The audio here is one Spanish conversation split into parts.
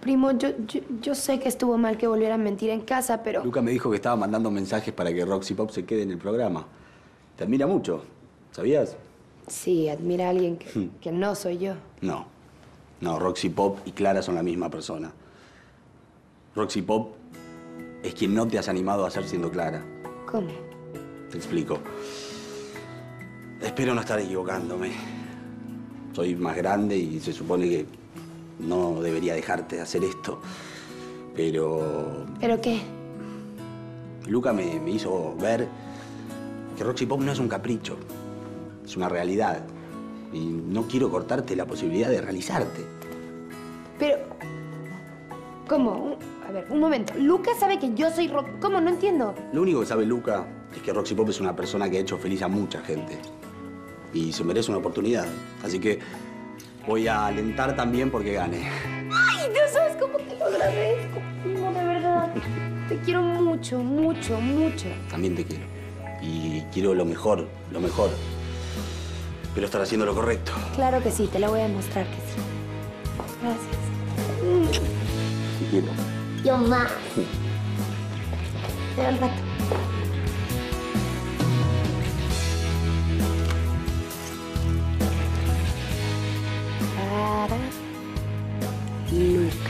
Primo, yo sé que estuvo mal que volviera a mentir en casa, pero... Luca me dijo que estaba mandando mensajes para que Roxy Pop se quede en el programa. Te admira mucho, ¿sabías? Sí, admira a alguien que no soy yo. No. No, Roxy Pop y Clara son la misma persona. Roxy Pop es quien no te has animado a hacer siendo Clara. ¿Cómo? Te explico. Espero no estar equivocándome. Soy más grande y se supone que no debería dejarte hacer esto. Pero... ¿Pero qué? Luca me hizo ver que Roxy Pop no es un capricho. Es una realidad. Y no quiero cortarte la posibilidad de realizarte. Pero... ¿Cómo? A ver, un momento. Luca sabe que yo soy Roxy... ¿Cómo? No entiendo. Lo único que sabe Luca es que Roxy Pop es una persona que ha hecho feliz a mucha gente. Y se merece una oportunidad. Así que voy a alentar también porque gane. ¡Ay, no sabes cómo te lo agradezco, primo, de verdad! Te quiero mucho, mucho, mucho. También te quiero. Y quiero lo mejor, lo mejor. Pero estar haciendo lo correcto. Claro que sí, te lo voy a demostrar que sí. Gracias. Te quiero. Yo más. Te veo al rato. Para Luca.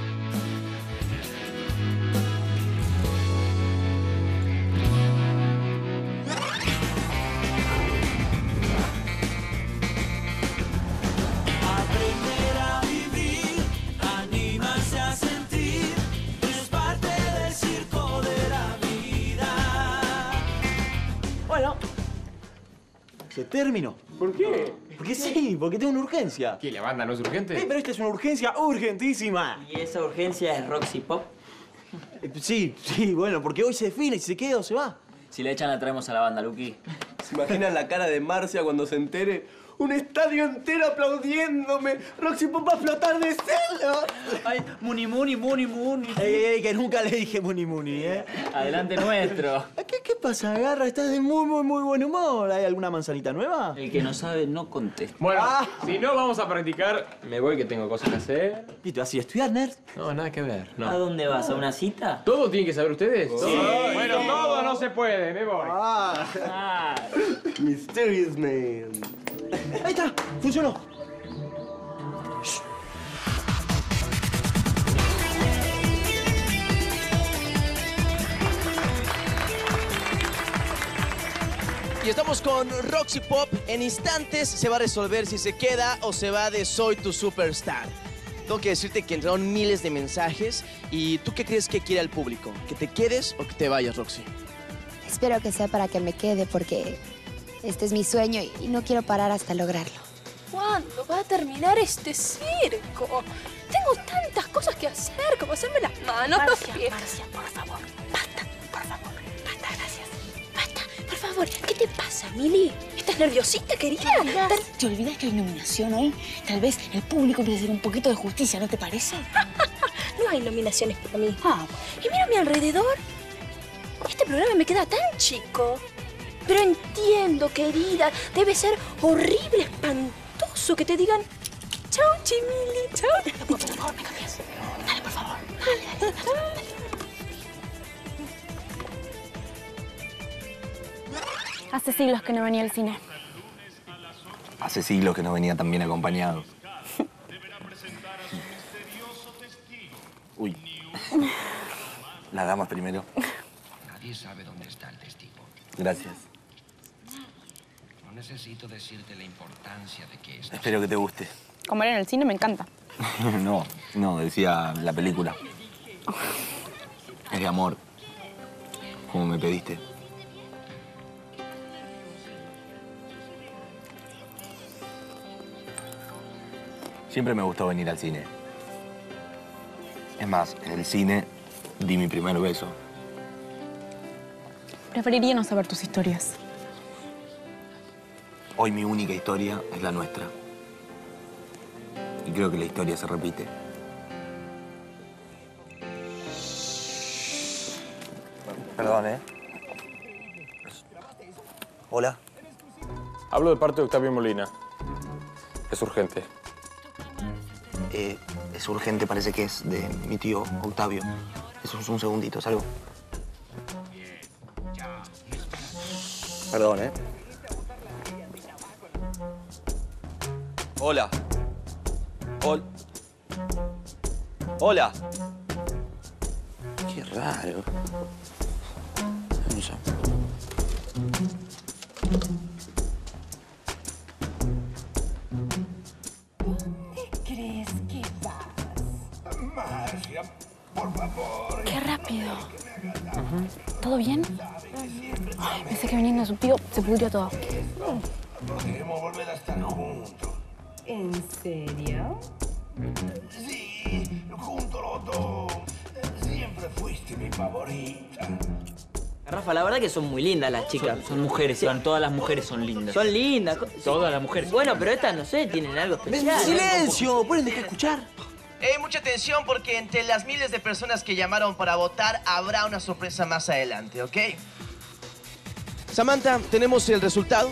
Aprender a vivir, animarse a sentir, es parte del circo de la vida. Bueno, se terminó. ¿Por qué? Porque sí, porque tengo una urgencia. ¿Qué, la banda no es urgente? Pero esta es una urgencia urgentísima. ¿Y esa urgencia es Roxy Pop? Sí, bueno, porque hoy se define si se queda o se va. Si la echan, la traemos a la banda, Luqui. ¿Se imaginan la cara de Marcia cuando se entere? Un estadio entero aplaudiéndome. Roxy Pop va a flotar de celos. Ay, muni, muni, muni, muni. Ey, que nunca le dije muni muni, ¿eh? Adelante nuestro. ¿Qué pasa, Garra? Estás de muy buen humor. ¿Hay alguna manzanita nueva? El que no sabe, no contesta. Bueno, si no vamos a practicar, me voy que tengo cosas que hacer. ¿Y te vas a ir a estudiar, nerd? No, nada que ver, no. ¿A dónde vas? ¿A una cita? ¿Todo tienen que saber ustedes? Sí. Bueno, todo no se puede, me voy. Mysterious Man. Ahí está, funcionó. Y estamos con Roxy Pop. En instantes se va a resolver si se queda o se va de Soy tu Superstar. Tengo que decirte que entraron miles de mensajes. ¿Y tú qué crees que quiere el público? ¿Que te quedes o que te vayas, Roxy? Espero que sea para que me quede porque este es mi sueño y no quiero parar hasta lograrlo. ¿Cuándo va a terminar este circo? Tengo tantas cosas que hacer, como hacerme las manos, los pies. Marcia, por favor, basta, por favor. Basta, gracias. Basta, por favor. ¿Qué te pasa, Mili? ¿Estás nerviosita, querida? ¿Te olvidas que hay nominación hoy? Tal vez el público empiece a hacer un poquito de justicia, ¿no te parece? No hay nominaciones para mí. Ah, Y mira a mi alrededor. Este programa me queda tan chico. Pero entiendo, querida. Debe ser horrible, espantoso que te digan... Chao, Chimili, chao. No, por favor, me cambias. Dale, por favor. Dale. Hace siglos que no venía al cine. Hace siglos que no venía tan bien acompañado. Uy. Las damas primero. Nadie sabe dónde está el testigo. Gracias. No necesito decirte la importancia de que esto... Espero que te guste. Comer en el cine me encanta. No, decía la película. Es de amor. Como me pediste. Siempre me gustó venir al cine. Es más, en el cine di mi primer beso. Preferiría no saber tus historias. Hoy mi única historia es la nuestra. Y creo que la historia se repite. Perdón, ¿eh? Hola. Hablo de parte de Octavio Molina. Es urgente. Es urgente, parece que es de mi tío Octavio. Eso es un segundito, ¿salgo? Perdón, ¿eh? Hola. Hola. Qué raro. Vamos a... ¿Crees que vas? Marcia, por favor. Qué rápido. ¿Todo bien? Ay, pensé que viniendo su tío se pudrió todo. Podremos volver a estar juntos. ¿En serio? Sí, juntos los dos. Siempre fuiste mi favorita. Rafa, la verdad que son muy lindas las chicas. Son mujeres, Iván. Todas las mujeres son lindas. Son lindas. Todas las mujeres. Bueno, pero estas, no sé, tienen algo especial. ¡Silencio! ¿Pueden dejar escuchar? Mucha atención porque entre las miles de personas que llamaron para votar habrá una sorpresa más adelante, ¿ok? Samantha, tenemos el resultado.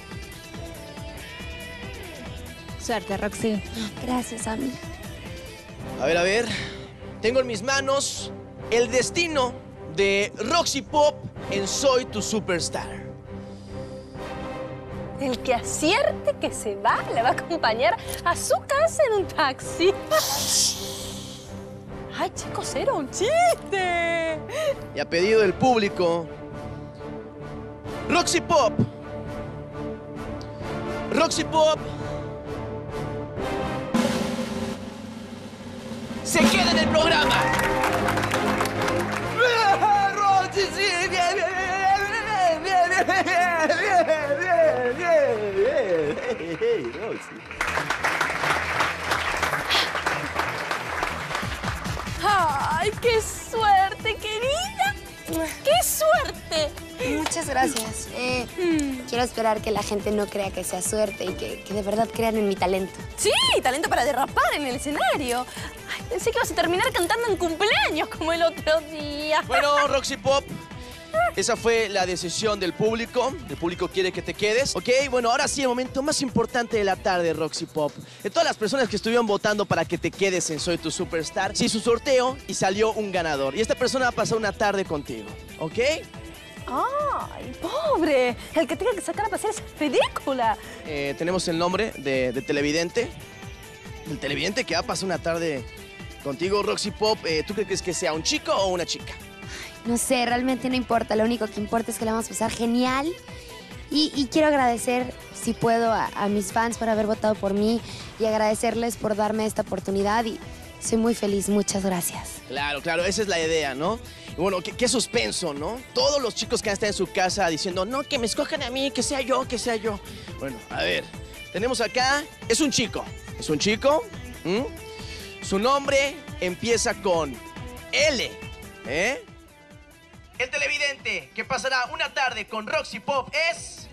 Suerte, Roxy. Gracias, Ami. A ver. Tengo en mis manos el destino de Roxy Pop en Soy Tu Superstar. El que acierte que se va, le va a acompañar a su casa en un taxi. Ay, chicos, era un chiste. Y a pedido del público, Roxy Pop se queda en el programa. Roxy, sí, bien. Roxy. Ay, qué suerte, querida. ¡Qué suerte! Muchas gracias. Quiero esperar que la gente no crea que sea suerte y que de verdad crean en mi talento. Sí, talento para derrapar en el escenario. Ay, pensé que ibas a terminar cantando en cumpleaños como el otro día. Bueno, Roxy Pop, esa fue la decisión del público. El público quiere que te quedes, ¿ok? Bueno, ahora sí, el momento más importante de la tarde, Roxy Pop. De todas las personas que estuvieron votando para que te quedes en Soy Tu Superstar, se hizo un sorteo y salió un ganador. Y esta persona va a pasar una tarde contigo, ¿ok? ¡Ay, pobre! El que tenga que sacar a pasear esa película. Tenemos el nombre de televidente. El televidente que va a pasar una tarde contigo, Roxy Pop. ¿Tú crees que sea un chico o una chica? No sé, realmente no importa. Lo único que importa es que la vamos a pasar genial. Y quiero agradecer, si puedo, a mis fans por haber votado por mí y agradecerles por darme esta oportunidad. Y soy muy feliz. Muchas gracias. Claro, esa es la idea, ¿no? Y bueno, qué suspenso, ¿no? Todos los chicos que están en su casa diciendo, no, que me escojan a mí, que sea yo, que sea yo. Bueno, a ver, tenemos acá, es un chico. Su nombre empieza con L, ¿eh? El televidente que pasará una tarde con Roxy Pop es...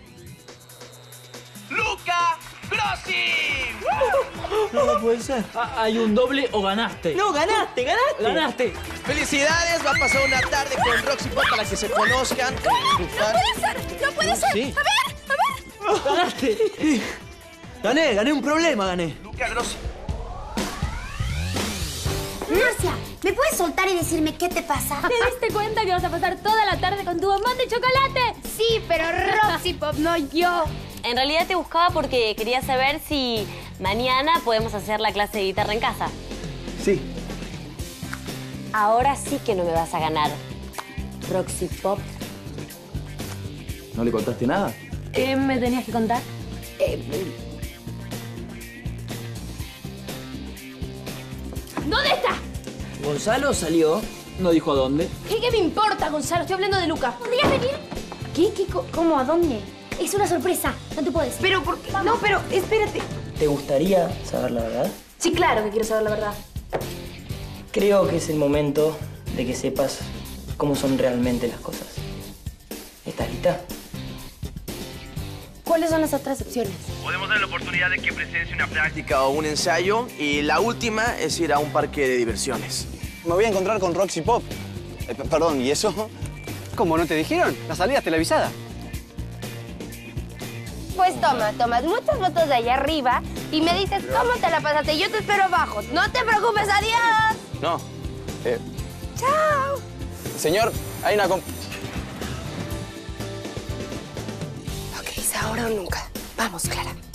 ¡Luca Grossi! No puede ser. ¿Hay un doble o ganaste? No, ganaste. Felicidades, va a pasar una tarde con Roxy Pop para que se conozcan. ¿Cómo? ¡No puede ser! Sí. A ver. ¡Ganaste! Gané un problema, gané. Luca Grossi. Marcia, ¿me puedes soltar y decirme qué te pasa? ¿Te diste cuenta que vas a pasar toda la tarde con tu bombón de chocolate? Sí, pero Roxy Pop, no yo. En realidad te buscaba porque quería saber si mañana podemos hacer la clase de guitarra en casa. Sí. Ahora sí que no me vas a ganar, Roxy Pop. ¿No le contaste nada? ¿Qué me tenías que contar? ¿Dónde está? ¿Gonzalo salió? No dijo a dónde. ¿Qué me importa, Gonzalo? Estoy hablando de Luca. ¿Podrías venir? ¿Qué? ¿Cómo? ¿A dónde? Es una sorpresa. No te puedo decir. Pero, ¿por qué? No, pero, espérate. ¿Te gustaría saber la verdad? Sí, claro que quiero saber la verdad. Creo que es el momento de que sepas cómo son realmente las cosas. ¿Estás lista? ¿Cuáles son las otras opciones? Podemos dar la oportunidad de que presencie una práctica o un ensayo. Y la última es ir a un parque de diversiones. Me voy a encontrar con Roxy Pop. Perdón, ¿y eso? ¿Cómo no te dijeron? La salida televisada. Después tomas muchas fotos de allá arriba y me dices cómo te la pasaste. Yo te espero abajo. No te preocupes, adiós. No. Chao. Señor, hay una... Ok, es ahora o nunca. Vamos, Clara.